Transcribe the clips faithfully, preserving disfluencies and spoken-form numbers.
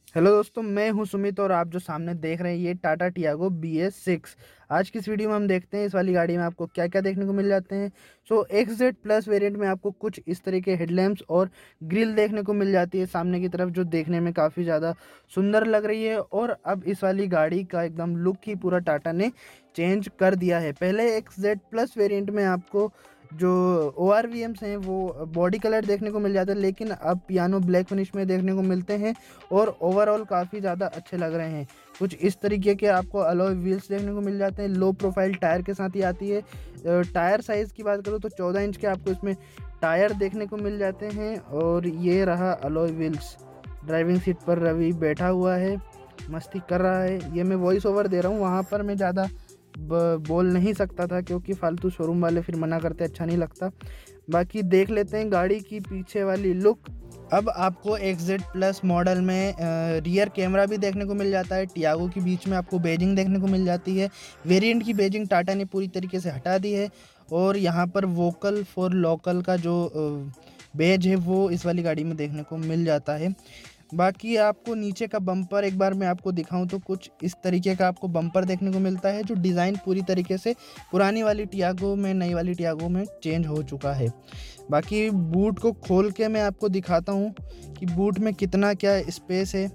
Hello दोस्तों, मैं हूं सुमित और आप जो सामने देख रहे हैं ये Tata Tiago B S six. आज की इस वीडियो में हम देखते हैं इस वाली गाड़ी में आपको क्या क्या देखने को मिल जाते हैं। So X Z plus variant में आपको कुछ इस तरह के हेडलैम्प्स और ग्रिल देखने को मिल जाती है सामने की तरफ, जो देखने में काफ़ी ज़्यादा सुंदर लग रही है। और अब इस वाली गाड़ी का एकदम लुक ही पूरा टाटा ने चेंज कर दिया है। पहले एक्स जेड प्लस वेरिएंट में आपको जो ओ आर वी एम्स हैं वो बॉडी कलर देखने को मिल जाता है, लेकिन अब पियानो ब्लैक फिनिश में देखने को मिलते हैं और ओवरऑल काफ़ी ज़्यादा अच्छे लग रहे हैं। कुछ इस तरीके के आपको अलॉय व्हील्स देखने को मिल जाते हैं, लो प्रोफाइल टायर के साथ ही आती है। अ, टायर साइज़ की बात करूँ तो चौदह इंच के आपको इसमें टायर देखने को मिल जाते हैं। और ये रहा अलॉय व्हील्स। ड्राइविंग सीट पर रवि बैठा हुआ है, मस्ती कर रहा है। ये मैं वॉइस ओवर दे रहा हूँ, वहाँ पर मैं ज़्यादा ब- बोल नहीं सकता था क्योंकि फालतू शोरूम वाले फिर मना करते, अच्छा नहीं लगता। बाकी देख लेते हैं गाड़ी की पीछे वाली लुक। अब आपको एक्स जेड प्लस मॉडल में रियर कैमरा भी देखने को मिल जाता है। टियागो के बीच में आपको बेजिंग देखने को मिल जाती है। वेरिएंट की बेजिंग टाटा ने पूरी तरीके से हटा दी है। और यहाँ पर वोकल फॉर लोकल का जो बेज है वो इस वाली गाड़ी में देखने को मिल जाता है। बाकी आपको नीचे का बम्पर एक बार मैं आपको दिखाऊं तो कुछ इस तरीके का आपको बम्पर देखने को मिलता है, जो डिज़ाइन पूरी तरीके से पुरानी वाली टियागो में नई वाली टियागो में चेंज हो चुका है। बाकी बूट को खोल के मैं आपको दिखाता हूँ कि बूट में कितना क्या स्पेस है।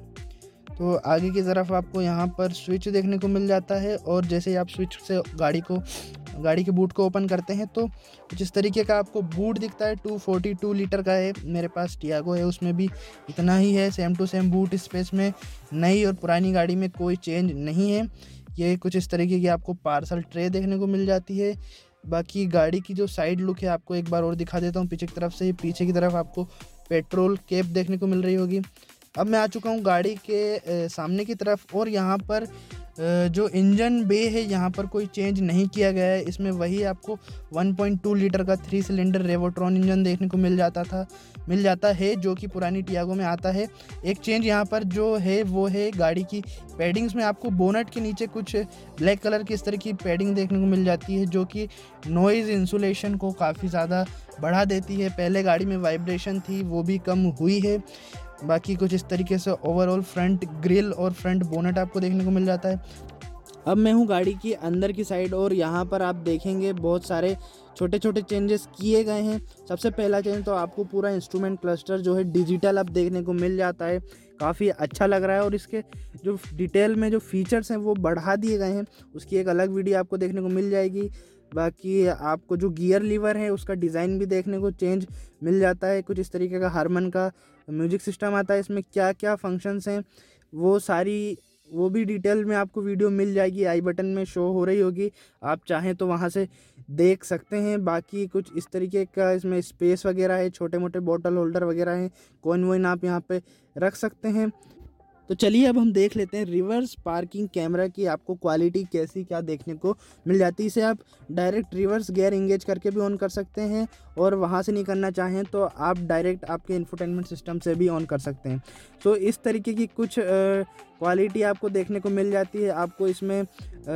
तो आगे की तरफ आपको यहाँ पर स्विच देखने को मिल जाता है, और जैसे ही आप स्विच से गाड़ी को गाड़ी के बूट को ओपन करते हैं तो कुछ इस तरीके का आपको बूट दिखता है। टू फोर्टी टू लीटर का है, मेरे पास टियागो है उसमें भी इतना ही है। Same to same boot space में नई और पुरानी गाड़ी में कोई चेंज नहीं है। ये कुछ इस तरीके की आपको पार्सल ट्रे देखने को मिल जाती है। बाकी गाड़ी की जो साइड लुक है आपको एक बार और दिखा देता हूँ पीछे की तरफ से। पीछे की तरफ आपको पेट्रोल कैप देखने को मिल रही होगी। अब मैं आ चुका हूँ गाड़ी के अ, सामने की तरफ, और यहाँ पर अ, जो इंजन बे है यहाँ पर कोई चेंज नहीं किया गया है। इसमें वही आपको वन पॉइंट टू लीटर का थ्री सिलेंडर रेवोट्रॉन इंजन देखने को मिल जाता था मिल जाता है जो कि पुरानी टियागो में आता है। एक चेंज यहाँ पर जो है वो है गाड़ी की पैडिंग्स में। आपको बोनट के नीचे कुछ ब्लैक कलर की इस तरह की पैडिंग देखने को मिल जाती है, जो कि नॉइज़ इंसुलेशन को काफ़ी ज़्यादा बढ़ा देती है। पहले गाड़ी में वाइब्रेशन थी, वो भी कम हुई है। बाकी कुछ इस तरीके से ओवरऑल फ्रंट ग्रिल और फ्रंट बोनट आपको देखने को मिल जाता है। अब मैं हूँ गाड़ी की अंदर की साइड, और यहाँ पर आप देखेंगे बहुत सारे छोटे छोटे चेंजेस किए गए हैं। सबसे पहला चेंज तो आपको पूरा इंस्ट्रूमेंट क्लस्टर जो है डिजिटल अब देखने को मिल जाता है, काफ़ी अच्छा लग रहा है। और इसके जो डिटेल में जो फीचर्स हैं वो बढ़ा दिए गए हैं, उसकी एक अलग वीडियो आपको देखने को मिल जाएगी। बाकी आपको जो गियर लीवर है उसका डिज़ाइन भी देखने को चेंज मिल जाता है। कुछ इस तरीके का हारमन का म्यूजिक सिस्टम आता है। इसमें क्या क्या फंक्शंस हैं वो सारी वो भी डिटेल में आपको वीडियो मिल जाएगी, आई बटन में शो हो रही होगी, आप चाहें तो वहाँ से देख सकते हैं। बाकी कुछ इस तरीके का इसमें स्पेस वगैरह है, छोटे मोटे बॉटल होल्डर वगैरह हैं, कॉइन वॉइन आप यहाँ पे रख सकते हैं। तो चलिए अब हम देख लेते हैं रिवर्स पार्किंग कैमरा की आपको क्वालिटी कैसी क्या देखने को मिल जाती है। इसे आप डायरेक्ट रिवर्स गियर इंगेज करके भी ऑन कर सकते हैं, और वहाँ से नहीं करना चाहें तो आप डायरेक्ट आपके इंफोटेनमेंट सिस्टम से भी ऑन कर सकते हैं। तो इस तरीके की कुछ क्वालिटी आपको देखने को मिल जाती है। आपको इसमें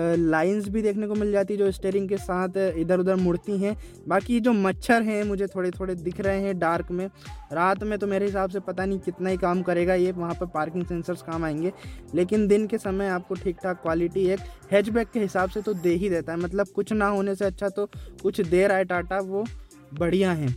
लाइंस भी देखने को मिल जाती है जो स्टीयरिंग के साथ इधर उधर मुड़ती हैं। बाकी जो मच्छर हैं मुझे थोड़े थोड़े दिख रहे हैं डार्क में। रात में तो मेरे हिसाब से पता नहीं कितना ही काम करेगा ये, वहाँ पर पार्किंग सेंसर्स काम आएंगे, लेकिन दिन के समय आपको ठीक ठाक क्वालिटी एक हैचबैक के हिसाब से तो दे ही देता है। मतलब कुछ ना होने से अच्छा तो कुछ दे रहा है टाटा, वो बढ़िया है।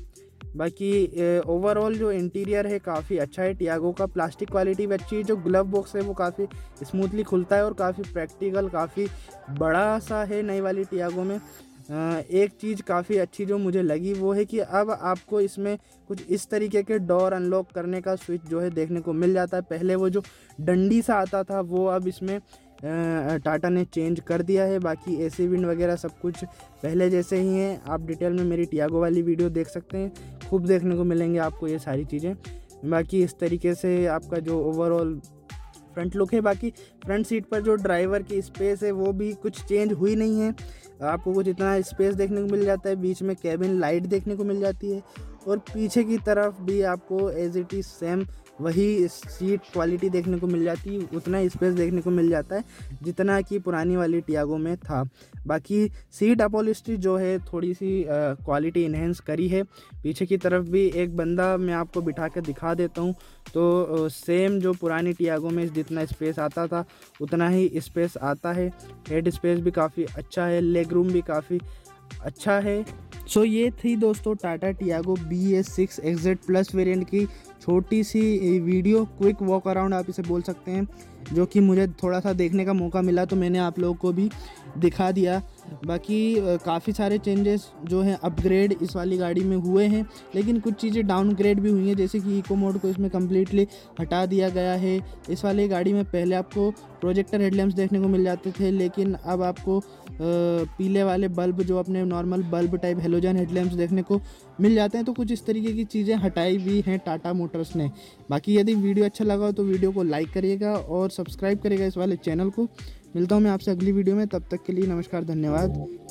बाकी ओवरऑल जो इंटीरियर है काफ़ी अच्छा है। टियागो का प्लास्टिक क्वालिटी भी अच्छी है। जो ग्लव बॉक्स है वो काफ़ी स्मूथली खुलता है और काफ़ी प्रैक्टिकल, काफ़ी बड़ा सा है नई वाली टियागो में। अ, एक चीज़ काफ़ी अच्छी जो मुझे लगी वो है कि अब आपको इसमें कुछ इस तरीके के डोर अनलॉक करने का स्विच जो है देखने को मिल जाता है। पहले वो जो डंडी सा आता था वो अब इसमें अ, टाटा ने चेंज कर दिया है। बाकी एसी विंड वगैरह सब कुछ पहले जैसे ही हैं। आप डिटेल में मेरी टियागो वाली वीडियो देख सकते हैं, खूब देखने को मिलेंगे आपको ये सारी चीज़ें। बाकी इस तरीके से आपका जो ओवरऑल फ्रंट लुक है। बाकी फ्रंट सीट पर जो ड्राइवर की स्पेस है वो भी कुछ चेंज हुई नहीं है। आपको कुछ इतना स्पेस देखने को मिल जाता है। बीच में कैबिन लाइट देखने को मिल जाती है, और पीछे की तरफ भी आपको एज इट इज़ सेम वही सीट क्वालिटी देखने को मिल जाती है, उतना स्पेस देखने को मिल जाता है जितना कि पुरानी वाली टियागो में था। बाकी सीट अपॉलिस्ट्री जो है थोड़ी सी क्वालिटी इन्हेंस करी है। पीछे की तरफ भी एक बंदा मैं आपको बिठा के दिखा देता हूँ, तो सेम जो पुरानी टियागो में जितना स्पेस आता था उतना ही स्पेस आता है। हेड स्पेस भी काफ़ी अच्छा है, लेग रूम भी काफ़ी अच्छा है। सो so, ये थी दोस्तों Tata Tiago B S six X Z plus variant की छोटी सी वीडियो, क्विक वॉक अराउंड आप इसे बोल सकते हैं, जो कि मुझे थोड़ा सा देखने का मौका मिला तो मैंने आप लोगों को भी दिखा दिया। बाकी काफ़ी सारे चेंजेस जो हैं अपग्रेड इस वाली गाड़ी में हुए हैं, लेकिन कुछ चीज़ें डाउनग्रेड भी हुई हैं, जैसे कि इको मोड को इसमें कम्प्लीटली हटा दिया गया है। इस वाली गाड़ी में पहले आपको प्रोजेक्टर हेडलैम्प्स देखने को मिल जाते थे, लेकिन अब आपको पीले वाले बल्ब जो अपने normal bulb type halogen headlamps देखने को मिल जाते हैं। तो कुछ इस तरीके की चीज़ें हटाई भी हैं टाटा मोटर्स ने। बाकी यदि वीडियो अच्छा लगा हो तो वीडियो को लाइक करिएगा और सब्सक्राइब करिएगा इस वाले चैनल को। मिलता हूँ मैं आपसे अगली वीडियो में, तब तक के लिए नमस्कार, धन्यवाद।